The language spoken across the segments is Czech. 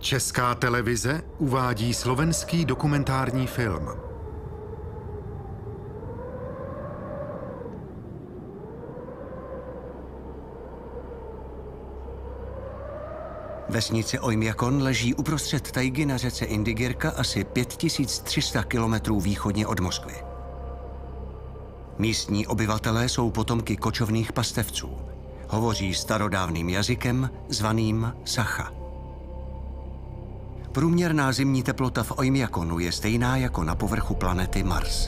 Česká televize uvádí slovenský dokumentární film. Vesnice Oymyakon leží uprostřed tajgy na řece Indigirka asi 5300 kilometrů východně od Moskvy. Místní obyvatelé jsou potomky kočovných pastevců. Hovoří starodávným jazykem zvaným Sacha. Průměrná zimní teplota v Oymyakonu je stejná jako na povrchu planety Mars.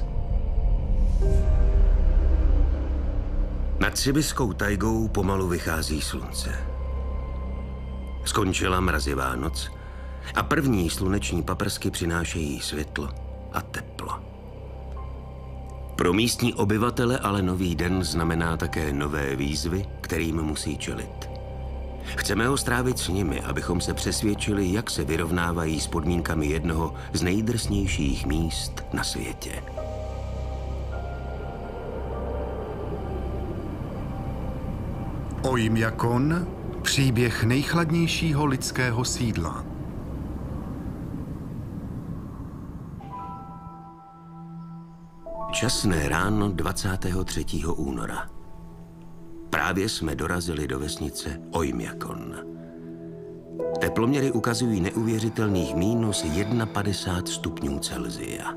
Nad sibiskou tajgou pomalu vychází slunce. Skončila mrazivá noc a první sluneční paprsky přinášejí světlo a teplo. Pro místní obyvatele ale nový den znamená také nové výzvy, kterým musí čelit. Chceme ho strávit s nimi, abychom se přesvědčili, jak se vyrovnávají s podmínkami jednoho z nejdrsnějších míst na světě. Oymyakon, příběh nejchladnějšího lidského sídla. Časné ráno 23. února. Právě jsme dorazili do vesnice Oymyakon. Teploměry ukazují neuvěřitelných minus 51 stupňů Celsia.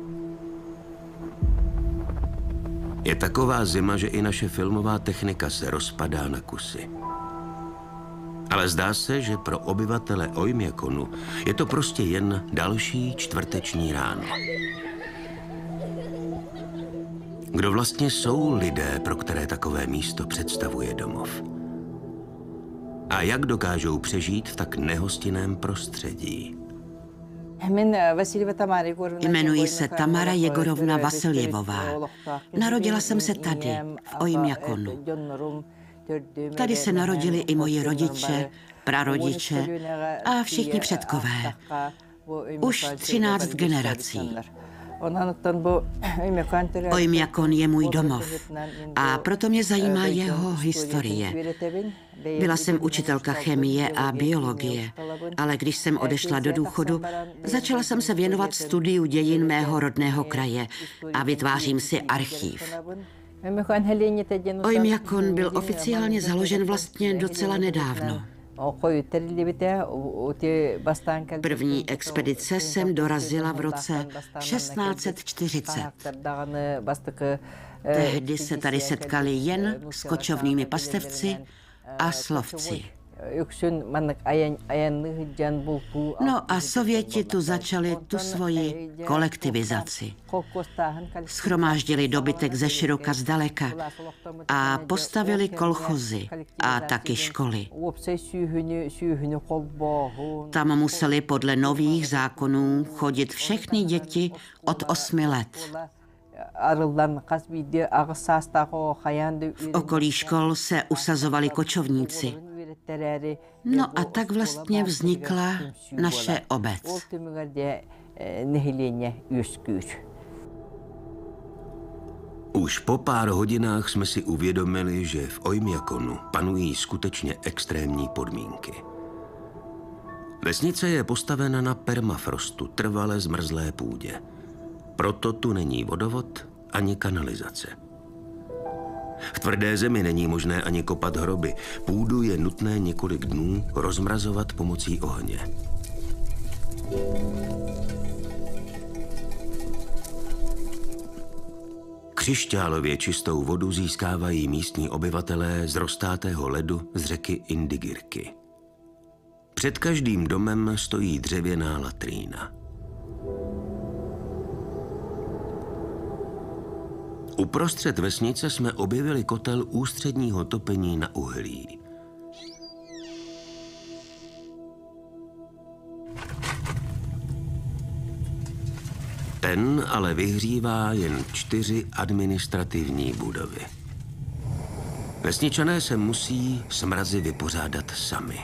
Je taková zima, že i naše filmová technika se rozpadá na kusy. Ale zdá se, že pro obyvatele Oymyakonu je to prostě jen další čtvrteční ráno. Kdo vlastně jsou lidé, pro které takové místo představuje domov? A jak dokážou přežít v tak nehostinném prostředí? Jmenuji se Tamara Jegorovna Vasiljevová. Narodila jsem se tady, v Oymyakonu. Tady se narodili i moji rodiče, prarodiče a všichni předkové. Už 13 generací. Oymyakon je můj domov a proto mě zajímá jeho historie. Byla jsem učitelka chemie a biologie, ale když jsem odešla do důchodu, začala jsem se věnovat studiu dějin mého rodného kraje a vytvářím si archív. Oymyakon byl oficiálně založen vlastně docela nedávno. První expedice jsem dorazila v roce 1640. Tehdy se tady setkali jen s kočovnými pastevci a slovci. No a Sověti tu začali tu svoji kolektivizaci. Shromáždili dobytek ze široka zdaleka a postavili kolchozy a taky školy. Tam museli podle nových zákonů chodit všechny děti od 8 let. V okolí škol se usazovali kočovníci. No a tak vlastně vznikla naše obec. Už po pár hodinách jsme si uvědomili, že v Oymyakonu panují skutečně extrémní podmínky. Vesnice je postavena na permafrostu, trvale zmrzlé půdě. Proto tu není vodovod ani kanalizace. V tvrdé zemi není možné ani kopat hroby. Půdu je nutné několik dnů rozmrazovat pomocí ohně. Křišťálově čistou vodu získávají místní obyvatelé z roztátého ledu z řeky Indigirky. Před každým domem stojí dřevěná latrína. Uprostřed vesnice jsme objevili kotel ústředního topení na uhlí. Ten ale vyhřívá jen 4 administrativní budovy. Vesničané se musí s mrazy vypořádat sami.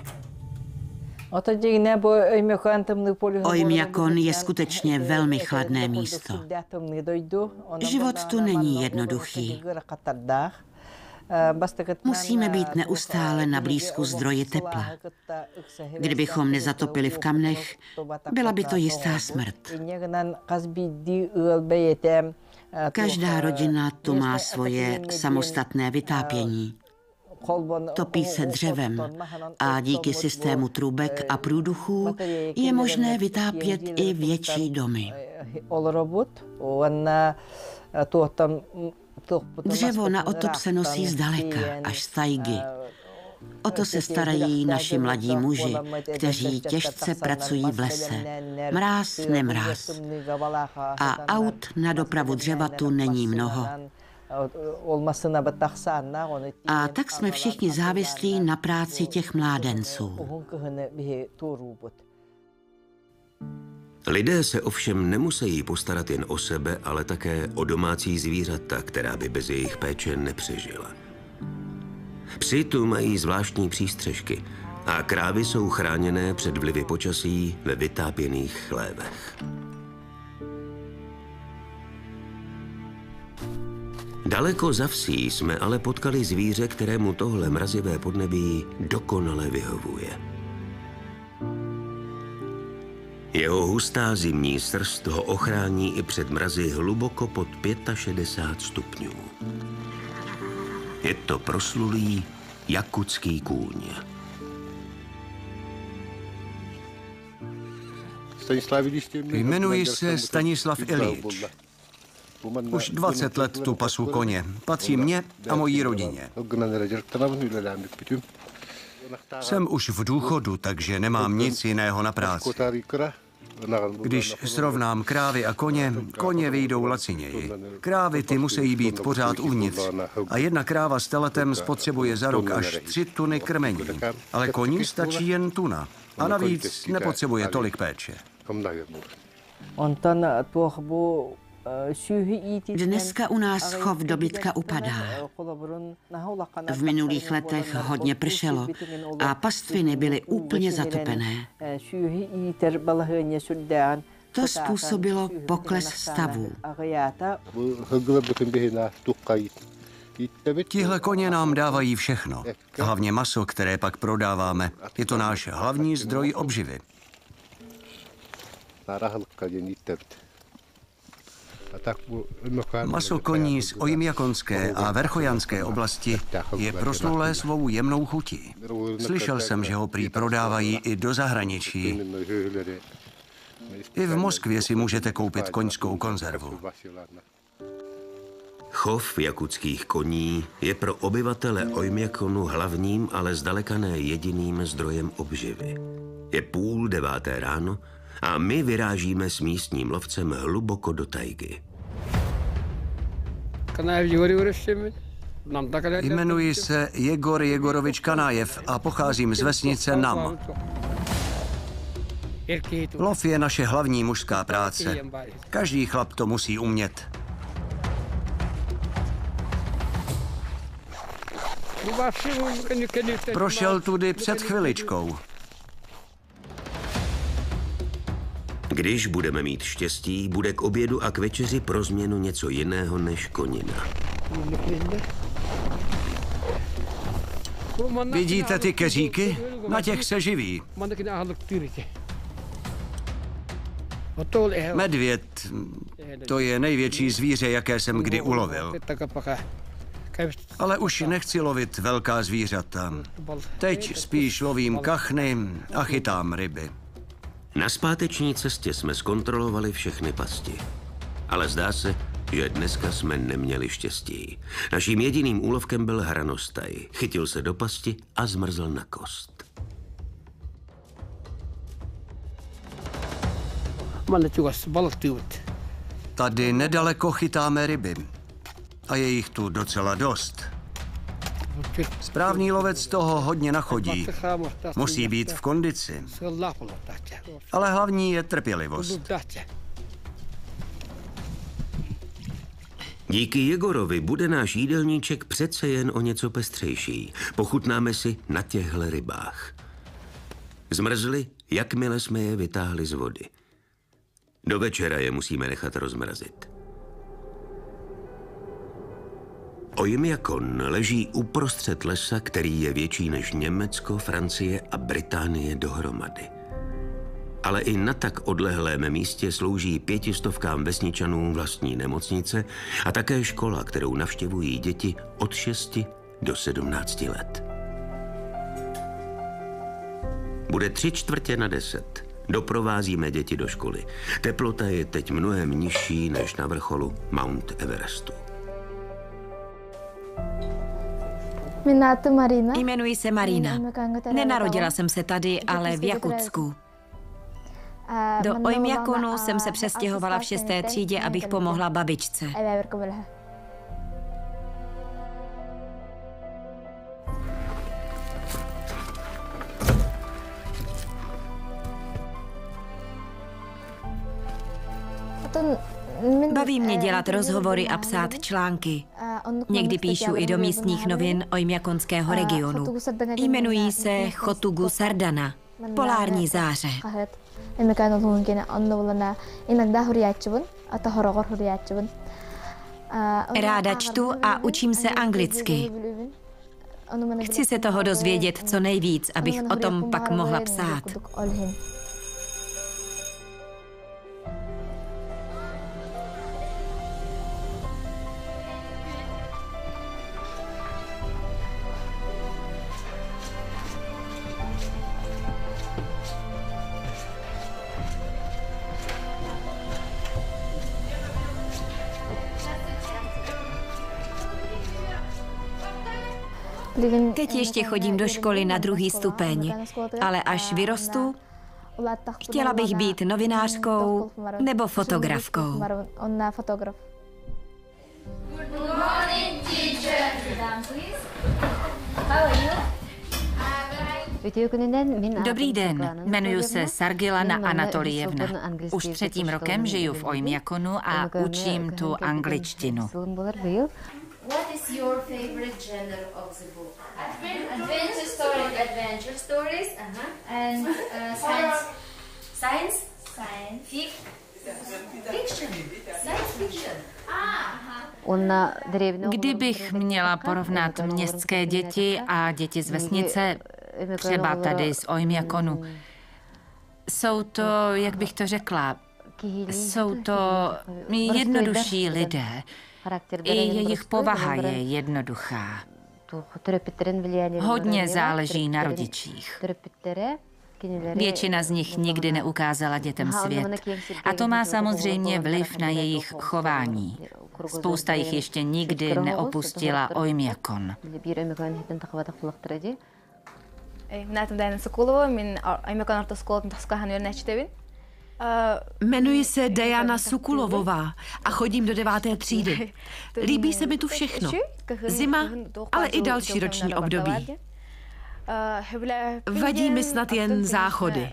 Oymyakon je skutečně velmi chladné místo. Život tu není jednoduchý. Musíme být neustále na blízku zdroje tepla. Kdybychom nezatopili v kamnech, byla by to jistá smrt. Každá rodina tu má svoje samostatné vytápění. Topí se dřevem a díky systému trubek a průduchů je možné vytápět i větší domy. Dřevo na otop se nosí zdaleka, až z tajgy. O to se starají naši mladí muži, kteří těžce pracují v lese. Mráz, nemráz. A aut na dopravu dřeva tu není mnoho. A tak jsme všichni závislí na práci těch mládenců. Lidé se ovšem nemusí postarat jen o sebe, ale také o domácí zvířata, která by bez jejich péče nepřežila. Psi tu mají zvláštní přístřežky a krávy jsou chráněné před vlivy počasí ve vytápěných chlévech. Daleko za vsí jsme ale potkali zvíře, kterému tohle mrazivé podnebí dokonale vyhovuje. Jeho hustá zimní srst ho ochrání i před mrazy hluboko pod 65 stupňů. Je to proslulý jakutský kůň. Jmenuji se Stanislav Iljič. Už 20 let tu pasu koně. Patří mně a mojí rodině. Jsem už v důchodu, takže nemám nic jiného na práci. Když srovnám krávy a koně vyjdou laciněji. Krávy ty musí být pořád uvnitř. A jedna kráva s teletem spotřebuje za rok až 3 tuny krmení. Ale koní stačí jen tuna. A navíc nepotřebuje tolik péče. Dneska u nás chov dobytka upadá. V minulých letech hodně pršelo a pastviny byly úplně zatopené. To způsobilo pokles stavů. Tihle koně nám dávají všechno. Hlavně maso, které pak prodáváme. Je to náš hlavní zdroj obživy. Maso koní z Oymyakonské a Verchojanské oblasti je proslulé svou jemnou chutí. Slyšel jsem, že ho prý prodávají i do zahraničí. I v Moskvě si můžete koupit koňskou konzervu. Chov jakutských koní je pro obyvatele Oymyakonu hlavním, ale zdaleka ne jediným zdrojem obživy. Je 8:30 ráno a my vyrážíme s místním lovcem hluboko do tajgy. Jmenuji se Jegor Jegorovič Kanájev a pocházím z vesnice Nam. Lov je naše hlavní mužská práce. Každý chlap to musí umět. Prošel tudy před chviličkou. Když budeme mít štěstí, bude k obědu a k večeři pro změnu něco jiného než konina. Vidíte ty keříky? Na těch se živí. Medvěd, to je největší zvíře, jaké jsem kdy ulovil. Ale už nechci lovit velká zvířata. Teď spíš lovím kachny a chytám ryby. Na zpáteční cestě jsme zkontrolovali všechny pasti. Ale zdá se, že dneska jsme neměli štěstí. Naším jediným úlovkem byl hranostaj. Chytil se do pasti a zmrzl na kost. Tady nedaleko chytáme ryby. A je jich tu docela dost. Správný lovec toho hodně nachodí. Musí být v kondici. Ale hlavní je trpělivost. Díky Jegorovi bude náš jídelníček přece jen o něco pestřejší. Pochutnáme si na těchhle rybách. Zmrzly, jakmile jsme je vytáhli z vody. Do večera je musíme nechat rozmrazit. Oymyakon leží uprostřed lesa, který je větší než Německo, Francie a Británie dohromady. Ale i na tak odlehlém místě slouží 500 vesničanů vlastní nemocnice a také škola, kterou navštěvují děti od 6 do 17 let. Bude 9:45. Doprovázíme děti do školy. Teplota je teď mnohem nižší než na vrcholu Mount Everestu. Jmenuji se Marina. Nenarodila jsem se tady, ale v Jakutsku. Do Oymyakonu jsem se přestěhovala v 6. třídě, abych pomohla babičce. Baví mě dělat rozhovory a psát články. Někdy píšu i do místních novin Oymyakonského regionu. Jmenují se Chotugu Sardana, polární záře. Ráda čtu a učím se anglicky. Chci se toho dozvědět co nejvíc, abych o tom pak mohla psát. Teď ještě chodím do školy na 2. stupeň, ale až vyrostu, chtěla bych být novinářkou nebo fotografkou. Dobrý den, jmenuji se Sargilana Anatolijevna. Už 3. rokem žiju v Oymyakonu a učím tu angličtinu. What is your favorite genre of the book? Adventure stories. Adventure stories. And science. Science. Science. Fiction. Science fiction. Kdybych měla porovnat městské děti a děti z vesnice, třeba tady z Oymyakonu, jsou to, jak bych to řekla, jsou to jednodušší lidé. I jejich povaha je jednoduchá. Hodně záleží na rodičích. Většina z nich nikdy neukázala dětem svět. A to má samozřejmě vliv na jejich chování. Spousta jich ještě nikdy neopustila Oymyakon. Jmenuji se Diana Sukulovová a chodím do 9. třídy. Líbí se mi tu všechno. Zima, ale i další roční období. Vadí mi snad jen záchody.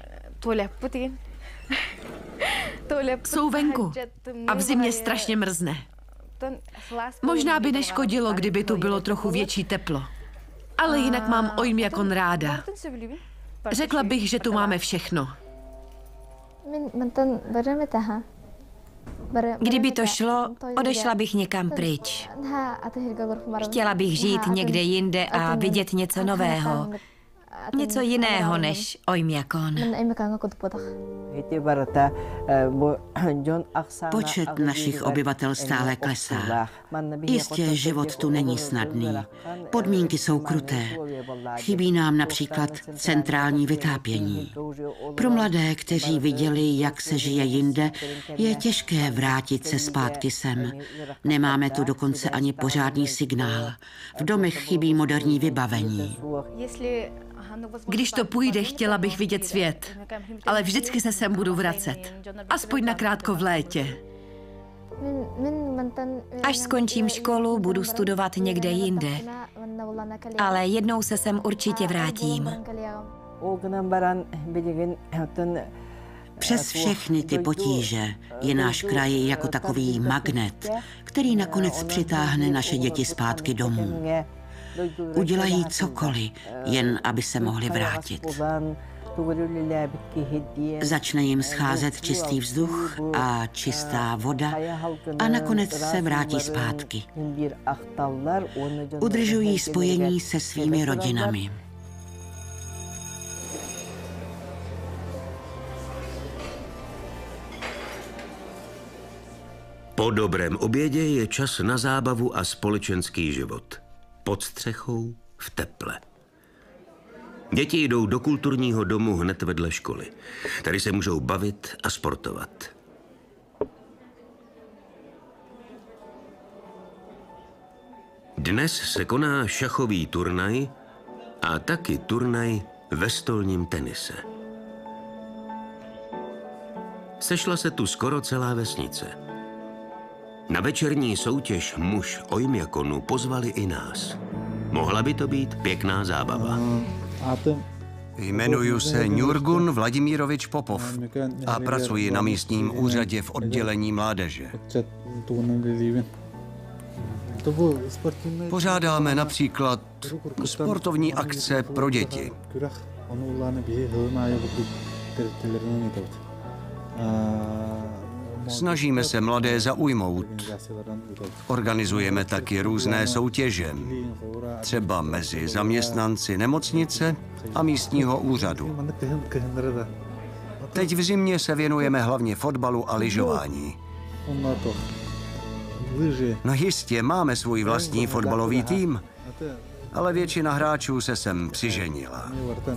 Jsou venku a v zimě strašně mrzne. Možná by neškodilo, kdyby tu bylo trochu větší teplo. Ale jinak mám Oymyakon ráda. Řekla bych, že tu máme všechno. Kdyby to šlo, odešla bych někam pryč. Chtěla bych žít někde jinde a vidět něco nového. Něco jiného než Oymyakon. Počet našich obyvatel stále klesá. Jistě život tu není snadný. Podmínky jsou kruté. Chybí nám například centrální vytápění. Pro mladé, kteří viděli, jak se žije jinde, je těžké vrátit se zpátky sem. Nemáme tu dokonce ani pořádný signál. V domech chybí moderní vybavení. Když to půjde, chtěla bych vidět svět, ale vždycky se sem budu vracet. Aspoň nakrátko v létě. Až skončím školu, budu studovat někde jinde. Ale jednou se sem určitě vrátím. Přes všechny ty potíže je náš kraj jako takový magnet, který nakonec přitáhne naše děti zpátky domů. Udělají cokoliv, jen aby se mohli vrátit. Začne jim scházet čistý vzduch a čistá voda a nakonec se vrátí zpátky. Udržují spojení se svými rodinami. Po dobrém obědě je čas na zábavu a společenský život. Pod střechou, v teple. Děti jdou do kulturního domu hned vedle školy. Tady se můžou bavit a sportovat. Dnes se koná šachový turnaj a taky turnaj ve stolním tenise. Sešla se tu skoro celá vesnice. Na večerní soutěž muž Oymyakonu pozvali i nás. Mohla by to být pěkná zábava. Jmenuji se Njurgun Vladimírovič Popov a pracuji na místním úřadě v oddělení mládeže. Pořádáme například sportovní akce pro děti. Snažíme se mladé zaujmout. Organizujeme taky různé soutěže, třeba mezi zaměstnanci nemocnice a místního úřadu. Teď v zimě se věnujeme hlavně fotbalu a lyžování. No jistě, máme svůj vlastní fotbalový tým, ale většina hráčů se sem přiženila.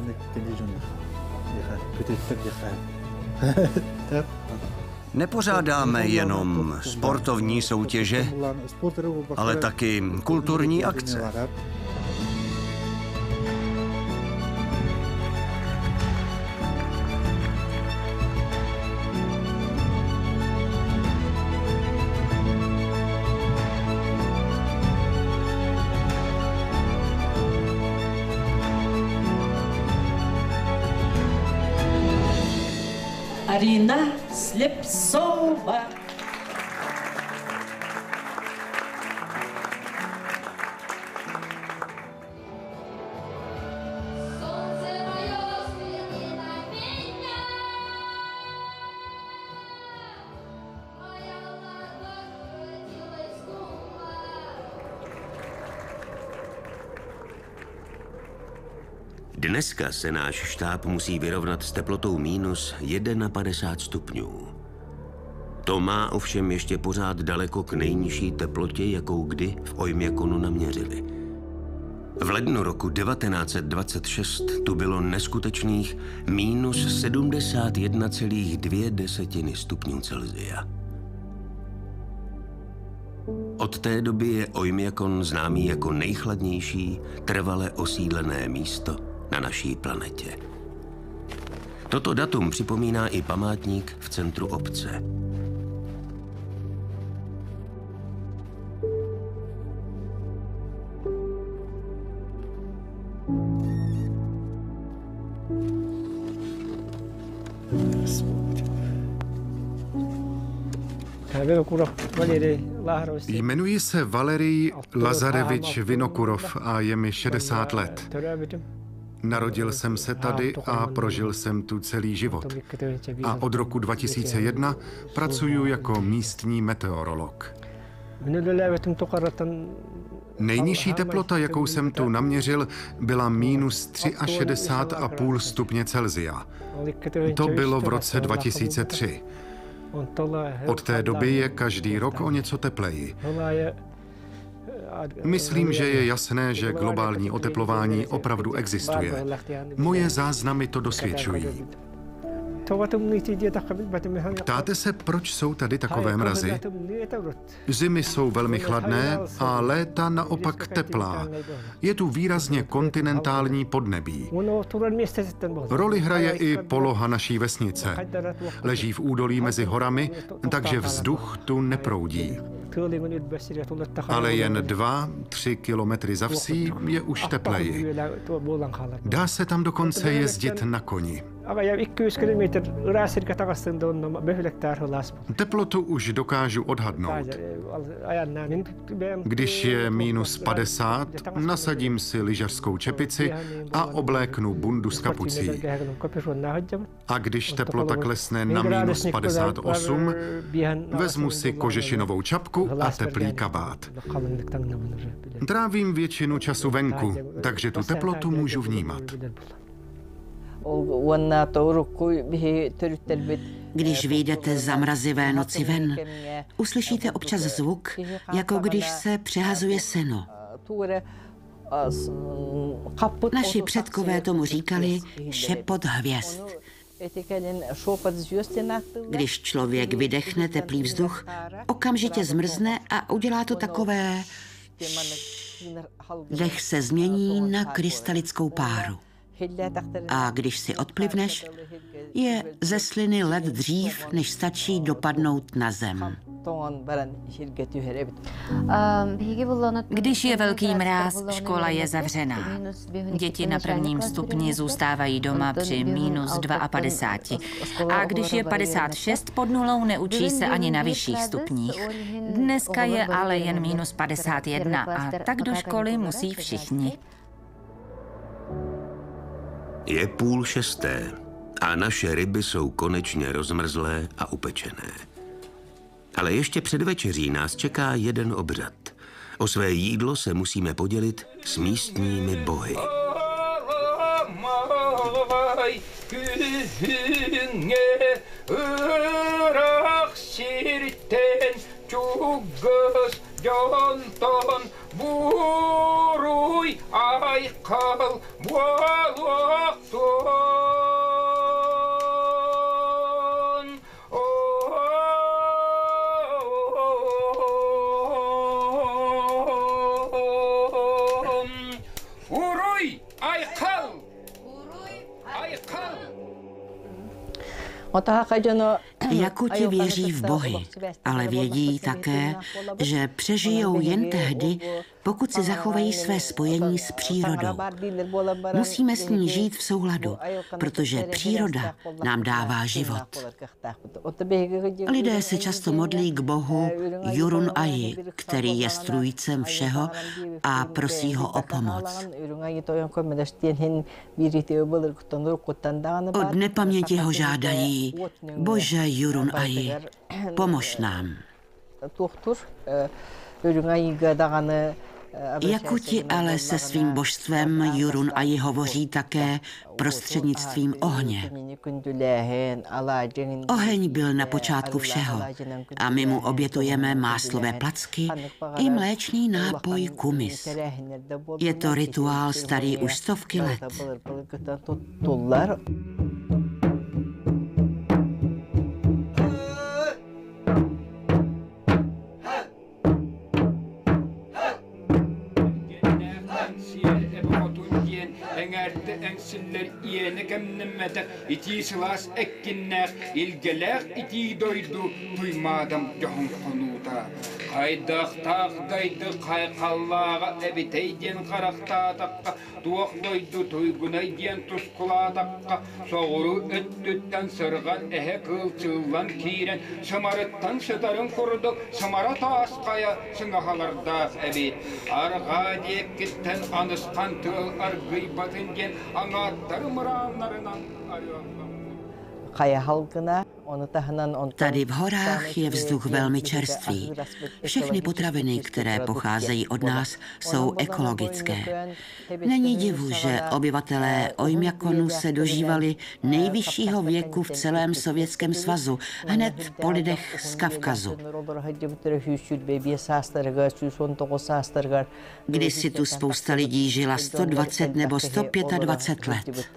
Nepořádáme jenom sportovní soutěže, ale taky kulturní akce. Арина Слепцова. Dneska se náš štáb musí vyrovnat s teplotou minus 51 stupňů. To má ovšem ještě pořád daleko k nejnižší teplotě, jakou kdy v Oymyakonu naměřili. V lednu roku 1926 tu bylo neskutečných minus 71,2 stupňů Celsia. Od té doby je Oymyakon známý jako nejchladnější trvale osídlené místo na naší planetě. Toto datum připomíná i památník v centru obce. Jmenuji se Valerij Lazarevič Vinokurov a je mi 60 let. Narodil jsem se tady a prožil jsem tu celý život. A od roku 2001 pracuji jako místní meteorolog. Nejnižší teplota, jakou jsem tu naměřil, byla minus 63,5 stupně Celsia. To bylo v roce 2003. Od té doby je každý rok o něco tepleji. Myslím, že je jasné, že globální oteplování opravdu existuje. Moje záznamy to dosvědčují. Ptáte se, proč jsou tady takové mrazy? Zimy jsou velmi chladné a léta naopak teplá. Je tu výrazně kontinentální podnebí. Roli hraje i poloha naší vesnice. Leží v údolí mezi horami, takže vzduch tu neproudí. Ale jen 2-3 kilometry za vsí je už tepleji. Dá se tam dokonce jezdit na koni. Teplotu už dokážu odhadnout. Když je -50, nasadím si lyžařskou čepici a obléknu bundu s kapucí. A když teplota klesne na -58, vezmu si kožešinovou čapku a teplý kabát. Trávím většinu času venku, takže tu teplotu můžu vnímat. Když vyjdete za mrazivé noci ven, uslyšíte občas zvuk, jako když se přehazuje seno. Naši předkové tomu říkali šepot hvězd. Když člověk vydechne teplý vzduch, okamžitě zmrzne a udělá to takové... Dech se změní na krystalickou páru. A když si odplivneš, je ze sliny led dřív, než stačí dopadnout na zem. Když je velký mráz, škola je zavřená. Děti na prvním stupni zůstávají doma při -52. A když je 56 pod nulou, neučí se ani na vyšších stupních. Dneska je ale jen -51 a tak do školy musí všichni. Je 5:30 a naše ryby jsou konečně rozmrzlé a upečené. Ale ještě před večeří nás čeká jeden obřad. O své jídlo se musíme podělit s místními bohy. Jakuti věří v bohy, ale vědí také, že přežijou jen tehdy, pokud si zachovají své spojení s přírodou. Musíme s ní žít v souladu, protože příroda nám dává život. Lidé se často modlí k bohu Jurun Aji, který je strůjcem všeho, a prosí ho o pomoc. Od nepaměti ho žádají: Bože Jurun Aji, pomož nám. Jakuti ale se svým božstvem Jurun Aji hovoří také prostřednictvím ohně. Oheň byl na počátku všeho a my mu obětujeme máslové placky i mléčný nápoj kumis. Je to rituál starý už stovky let. Engsiller iyene kemnemmetek iti sılas ekkinnek ilgelek iti doydu duymadım johun konuta kaydak tağdaydı kaykallağa ebiteyden karakta takka tuğuk doydu tuygunayden tuskula takka soğuru öttütten sırgan ehe kılçıllan kiren şımarıttan sıdarın kuruduk şımarata askaya şınahalarda ebit arga diyek gitten anıskan tığıl argıy batıngen Tady v horách je vzduch velmi čerstvý. Všechny potraviny, které pocházejí od nás, jsou ekologické. Není divu, že obyvatelé Oymyakonu se dožívali nejvyššího věku v celém Sovětském svazu, hned po lidech z Kavkazu. Kdysi tu spousta lidí žila 120 nebo 125 let.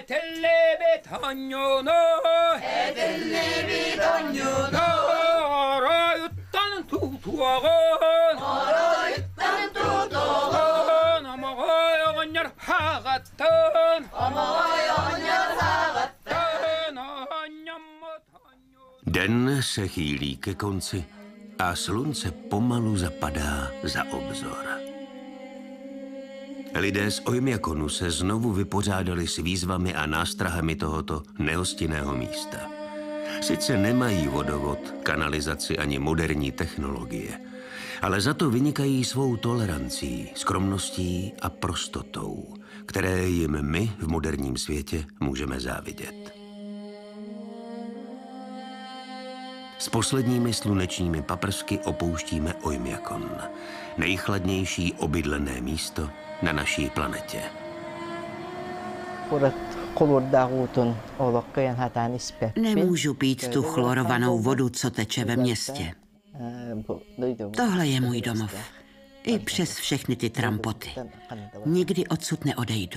Den se chýlí ke konci a slunce pomalu zapadá za obzor. Lidé z Oymyakonu se znovu vypořádali s výzvami a nástrahami tohoto nehostinného místa. Sice nemají vodovod, kanalizaci ani moderní technologie, ale za to vynikají svou tolerancí, skromností a prostotou, které jim my v moderním světě můžeme závidět. S posledními slunečními paprsky opouštíme Oymyakon, nejchladnější obydlené místo na naší planetě. Nemůžu pít tu chlorovanou vodu, co teče ve městě. Tohle je můj domov. I přes všechny ty trampoty. Nikdy odsud neodejdu.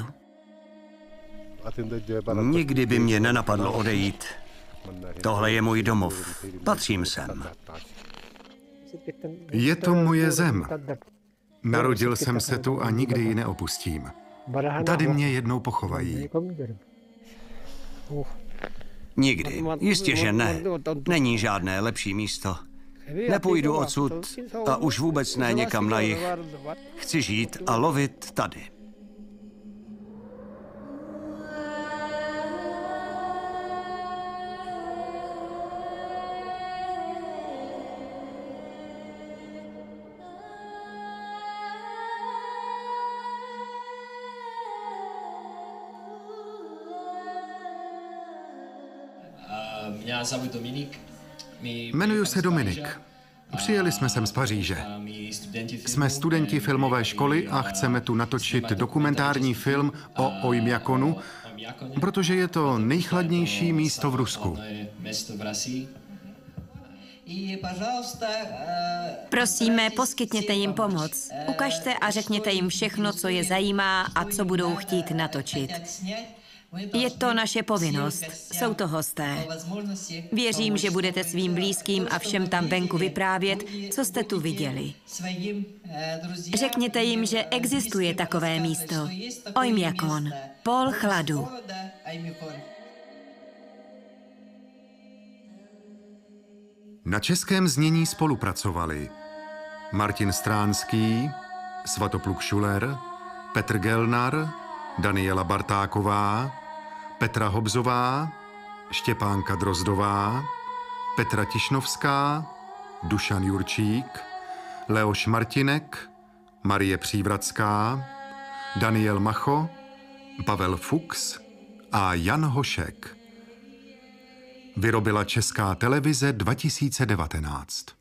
Nikdy by mě nenapadlo odejít. Tohle je můj domov. Patřím sem. Je to moje zem. Narodil jsem se tu a nikdy ji neopustím. Tady mě jednou pochovají. Nikdy. Jistě, že ne. Není žádné lepší místo. Nepůjdu odsud a už vůbec ne někam na jih. Chci žít a lovit tady. Jmenuji se Dominik. Přijeli jsme sem z Paříže. Jsme studenti filmové školy a chceme tu natočit dokumentární film o Oymyakonu, protože je to nejchladnější místo v Rusku. Prosíme, poskytněte jim pomoc. Ukažte a řekněte jim všechno, co je zajímá a co budou chtít natočit. Je to naše povinnost. Jsou to hosté. Věřím, že budete svým blízkým a všem tam venku vyprávět, co jste tu viděli. Řekněte jim, že existuje takové místo. Oymyakon, pól chladu. Na českém znění spolupracovali Martin Stránský, Svatopluk Šuler, Petr Gelnar, Daniela Bartáková, Petra Hobzová, Štěpánka Drozdová, Petra Tišnovská, Dušan Jurčík, Leoš Martinek, Marie Přívratská, Daniel Macho, Pavel Fuchs a Jan Hošek. Vyrobila Česká televize 2019.